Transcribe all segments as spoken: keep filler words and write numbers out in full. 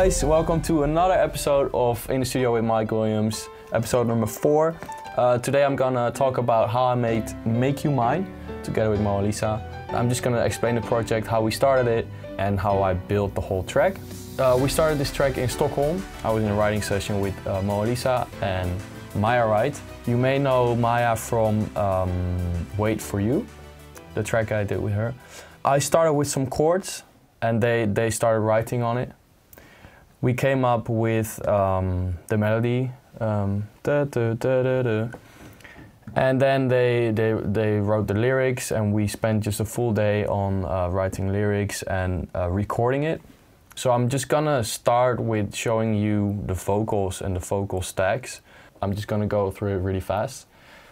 guys, welcome to another episode of In the Studio with Mike Williams, episode number four. Uh, today I'm gonna talk about how I made Make You Mine together with Mona Lisa. I'm just gonna explain the project, how we started it, and how I built the whole track. Uh, we started this track in Stockholm. I was in a writing session with uh, Mona Lisa and Maya Wright. You may know Maya from um, Wait For You, the track I did with her. I started with some chords and they, they started writing on it. We came up with um, the melody, um, da, da, da, da, da. And then they, they, they wrote the lyrics, and we spent just a full day on uh, writing lyrics and uh, recording it. So I'm just gonna start with showing you the vocals and the vocal stacks. I'm just gonna go through it really fast.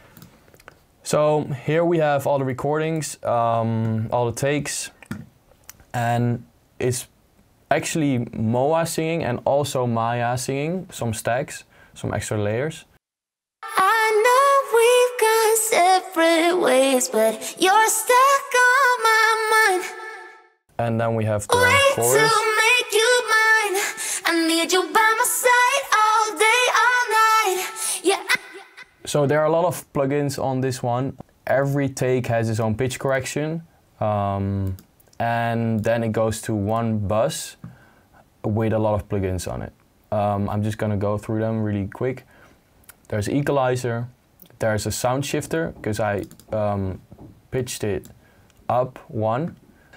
So here we have all the recordings, um, all the takes, and it's actually Moa singing and also Maya singing, some stacks, some extra layers. I know we've gone separate ways, but you're stuck on my mind. And then we have the Wait chorus. to make you mine. I need you by my side all day, all night. Yeah. So there are a lot of plugins on this one. Every take has its own pitch correction. Um, and then it goes to one bus with a lot of plugins on it. Um, I'm just gonna go through them really quick. There's equalizer, there's a sound shifter, because I um, pitched it up one.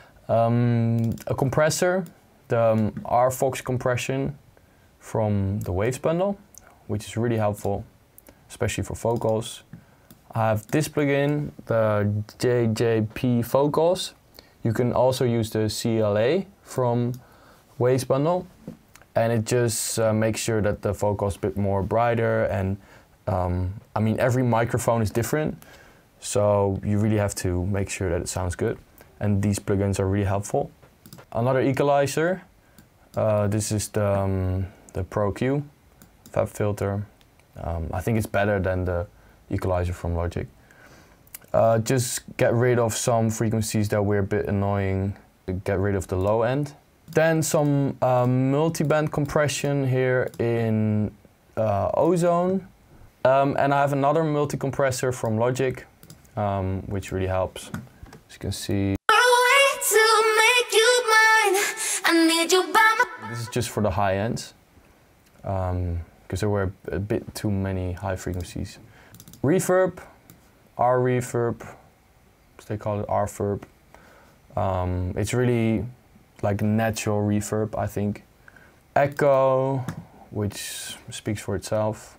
Um, a compressor, the um, R Fox compression from the Waves bundle, which is really helpful, especially for vocals. I have this plugin, the J J P Vocals. You can also use the C L A from Waves bundle, and it just uh, makes sure that the vocals a bit more brighter. And um, I mean, every microphone is different, so you really have to make sure that it sounds good. And these plugins are really helpful. Another equalizer. Uh, this is the um, the Pro Q FabFilter. Um, I think it's better than the equalizer from Logic. Uh, just get rid of some frequencies that were a bit annoying. Get rid of the low end. Then some um, multi-band compression here in uh, Ozone. Um, and I have another multi-compressor from Logic, um, which really helps. As you can see. Wait to make you mine. I need you by my. This is just for the high ends, because um, there were a bit too many high frequencies. Reverb, R reverb, they call it R verb. Um, it's really like natural reverb, I think. Echo, which speaks for itself.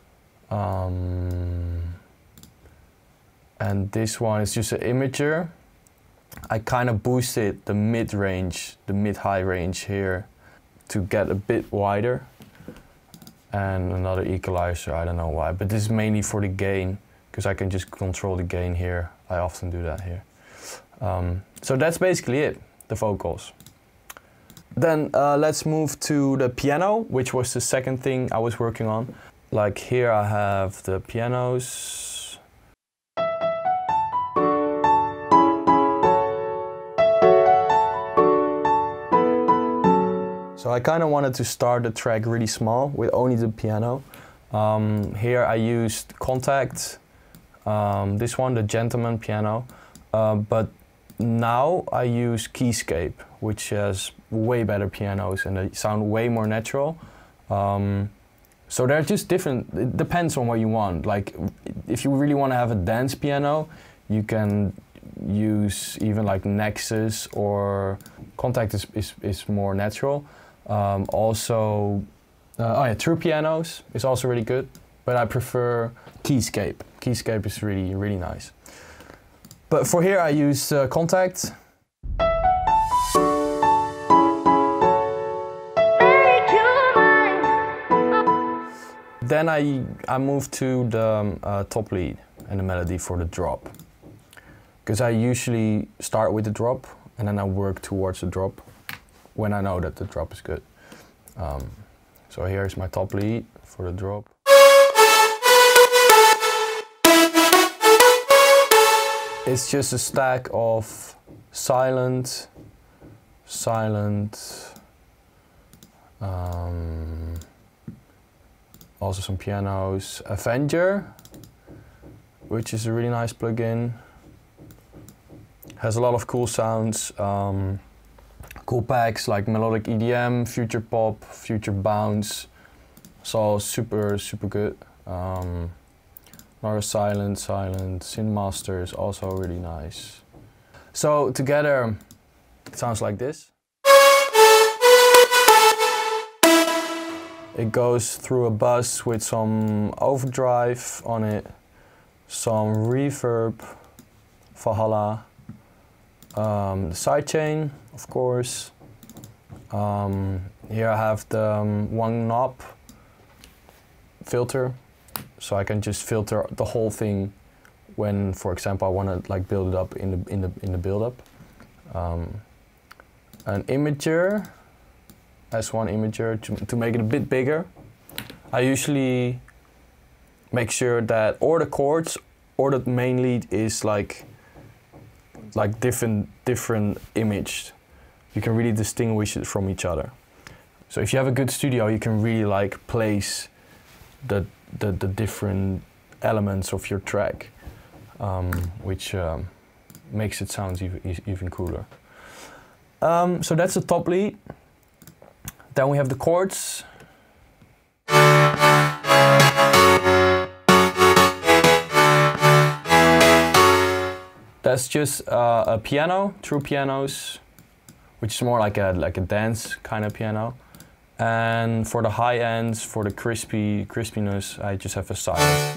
Um, and this one is just an imager. I kind of boosted the mid-range, the mid-high range here to get a bit wider. And another equalizer, I don't know why, but this is mainly for the gain, because I can just control the gain here. I often do that here. Um, so that's basically it, the vocals. Then uh, let's move to the piano, which was the second thing I was working on. Like here I have the pianos. So I kind of wanted to start the track really small with only the piano. Um, here I used Contact, um, this one, the Gentleman piano, uh, but now I use Keyscape, which has way better pianos and they sound way more natural. Um, so they're just different, it depends on what you want. Like if you really want to have a dance piano, you can use even like Nexus, or Contact is, is, is more natural. Um, also, uh, oh yeah, True Pianos is also really good, but I prefer Keyscape. Keyscape is really, really nice. But for here I use uh, Contact. Then I, I moved to the um, uh, top lead and the melody for the drop. Because I usually start with the drop and then I work towards the drop when I know that the drop is good. Um, so here's my top lead for the drop. It's just a stack of silent, silent, Um, also some pianos. Avenger, which is a really nice plugin. Has a lot of cool sounds. Um, cool packs like melodic E D M, future pop, future bounce. It's all super, super good. Um, Another silent, silent. Synth Master is also really nice. So together, it sounds like this. It goes through a bus with some overdrive on it, some reverb, Valhalla, um, the sidechain, of course. Um, here I have the um, one knob filter, so I can just filter the whole thing when, for example, I want to like build it up in the in the in the build up. Um, an imager. S one imager to, to make it a bit bigger. I usually make sure that or the chords or the main lead is like like different different imaged. You can really distinguish it from each other. So if you have a good studio, you can really like place the the, the different elements of your track, um, which um, makes it sound even even cooler. Um, so that's the top lead. Then we have the chords. That's just uh, a piano, true pianos, which is more like a like a dance kind of piano. And for the high ends, for the crispy crispiness, I just have a silent.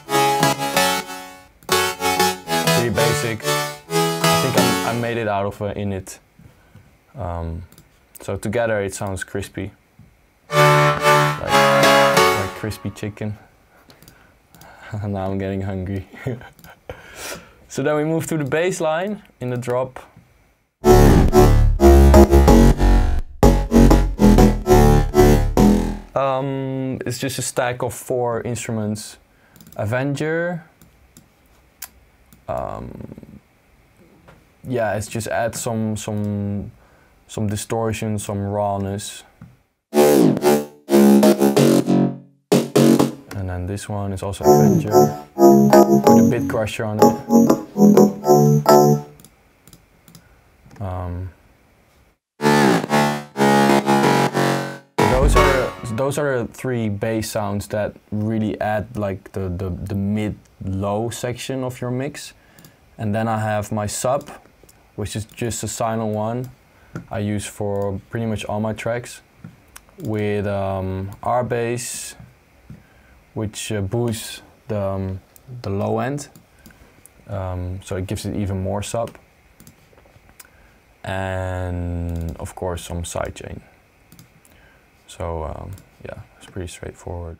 Pretty basic. I think I, I made it out of an init. Um, So together it sounds crispy, like, like crispy chicken. Now I'm getting hungry. So then we move to the bass line in the drop. Um, it's just a stack of four instruments. Avenger. Um, yeah, it's just add some some. some distortion, some rawness. And then this one is also Avenger, with a bit crusher on it. Um, those are those are the three bass sounds that really add like the the, the mid-low section of your mix. And then I have my sub, which is just a silent one. I use for pretty much all my tracks, with um, R bass, which uh, boosts the, um, the low end, um, so it gives it even more sub, and of course some sidechain. So um, yeah, it's pretty straightforward.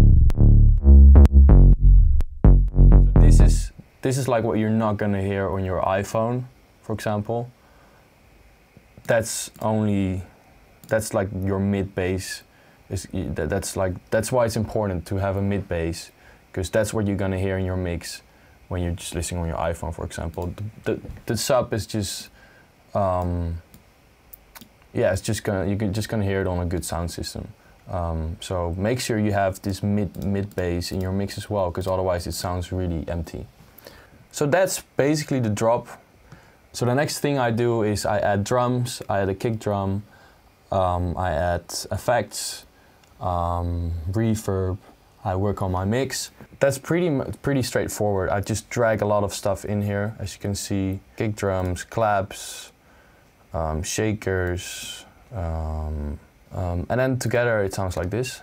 So this is this is like what you're not gonna hear on your iPhone, for example. That's only, that's like your mid bass. Is that, that's like that's why it's important to have a mid bass, because that's what you're gonna hear in your mix when you're just listening on your iPhone, for example. The the, the sub is just, um, yeah, it's just gonna you're just gonna hear it on a good sound system. Um, so make sure you have this mid mid bass in your mix as well, because otherwise it sounds really empty. So that's basically the drop. So the next thing I do is I add drums, I add a kick drum, um, I add effects, um, reverb, I work on my mix. That's pretty pretty straightforward. I just drag a lot of stuff in here, as you can see. Kick drums, claps, um, shakers, um, um, and then together it sounds like this.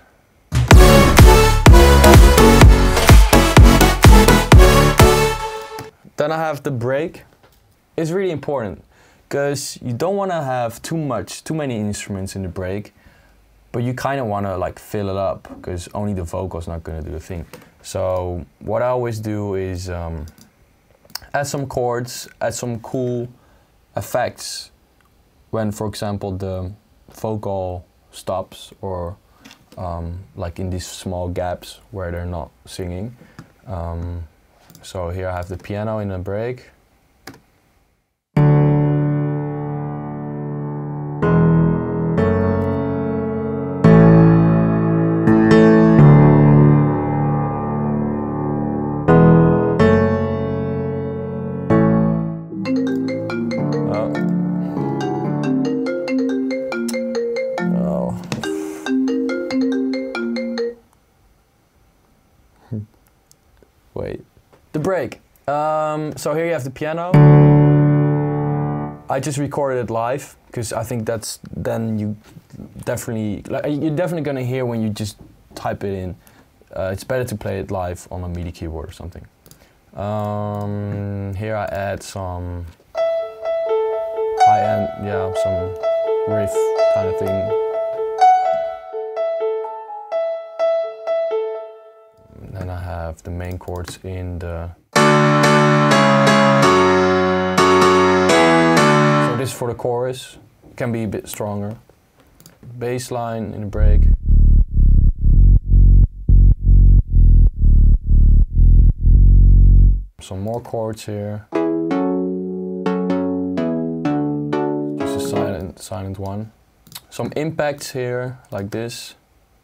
Then I have the break. It's really important, because you don't want to have too much, too many instruments in the break, but you kind of want to like fill it up, because only the vocal's not going to do the thing. So what I always do is um, add some chords, add some cool effects when, for example, the vocal stops, or um, like in these small gaps where they're not singing. Um, so here I have the piano in the break. Wait. The break. Um, so here you have the piano. I just recorded it live because I think that's then you definitely like you're definitely gonna hear when you just type it in. Uh, it's better to play it live on a MIDI keyboard or something. Um, here I add some high-end, yeah, some riff kind of thing. And then I have the main chords in the. So this is for the chorus. It can be a bit stronger. Bass line in the break. Some more chords here. Just a silent, silent one. Some impacts here, like this.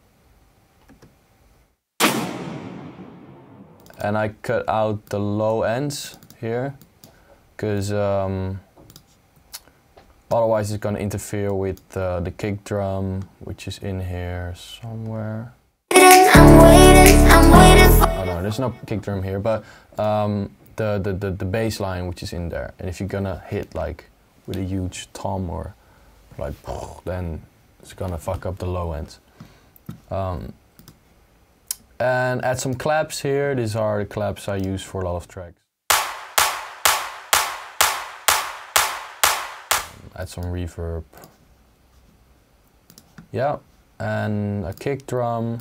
And I cut out the low ends here, because um, otherwise it's going to interfere with uh, the kick drum, which is in here somewhere. I'm waiting, I'm waiting for. Oh no, there's no kick drum here, but um, the, the, the, the bass line which is in there. And if you're gonna hit like with a huge tom or like, then it's gonna fuck up the low ends. Um, and add some claps here. These are the claps I use for a lot of tracks. Add some reverb. Yeah, and a kick drum.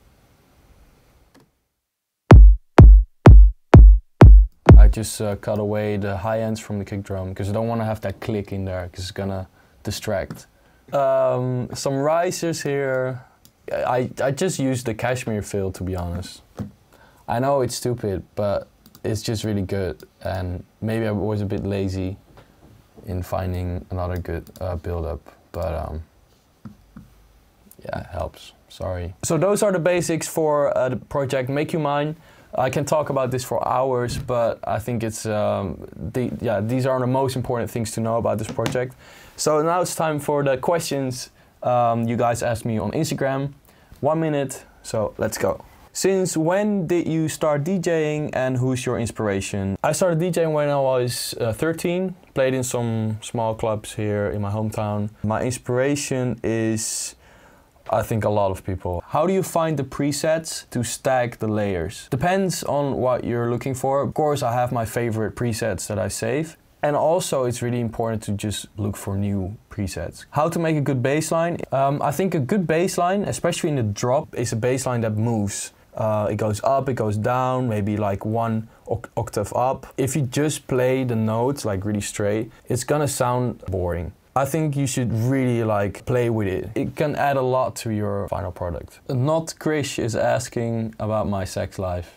I just uh, cut away the high ends from the kick drum because I don't want to have that click in there because it's gonna distract. Um, some risers here. I, I just used the Cashmere fill, to be honest. I know it's stupid, but it's just really good, and maybe I was a bit lazy in finding another good uh, build-up, but um, yeah, it helps. Sorry. So those are the basics for uh, the project Make You Mine. I can talk about this for hours, but I think it's um, the, yeah, these are the most important things to know about this project. So now it's time for the questions um, you guys asked me on Instagram. One minute, so let's go. Since when did you start DJing and who's your inspiration? I started DJing when I was uh, thirteen, played in some small clubs here in my hometown. My inspiration is, I think, a lot of people. How do you find the presets to stack the layers? Depends on what you're looking for. Of course, I have my favorite presets that I save. And also, it's really important to just look for new presets. How to make a good bass line? Um, I think a good bass line, especially in the drop, is a bass line that moves. Uh, it goes up, it goes down, maybe like one oct octave up. If you just play the notes like really straight, it's gonna sound boring. I think you should really like play with it. It can add a lot to your final product. Not Krish is asking about my sex life.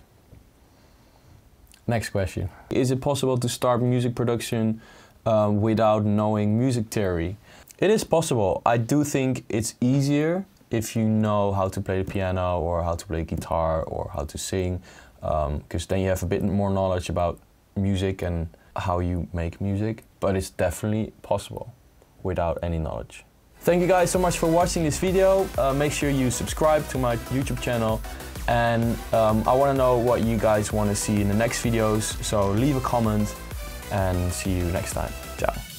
Next question. Is it possible to start music production uh, without knowing music theory? It is possible. I do think it's easier if you know how to play the piano or how to play guitar or how to sing, because um, then you have a bit more knowledge about music and how you make music, but it's definitely possible without any knowledge. Thank you guys so much for watching this video. Uh, make sure you subscribe to my YouTube channel, and um, I want to know what you guys want to see in the next videos, so leave a comment and see you next time. Ciao.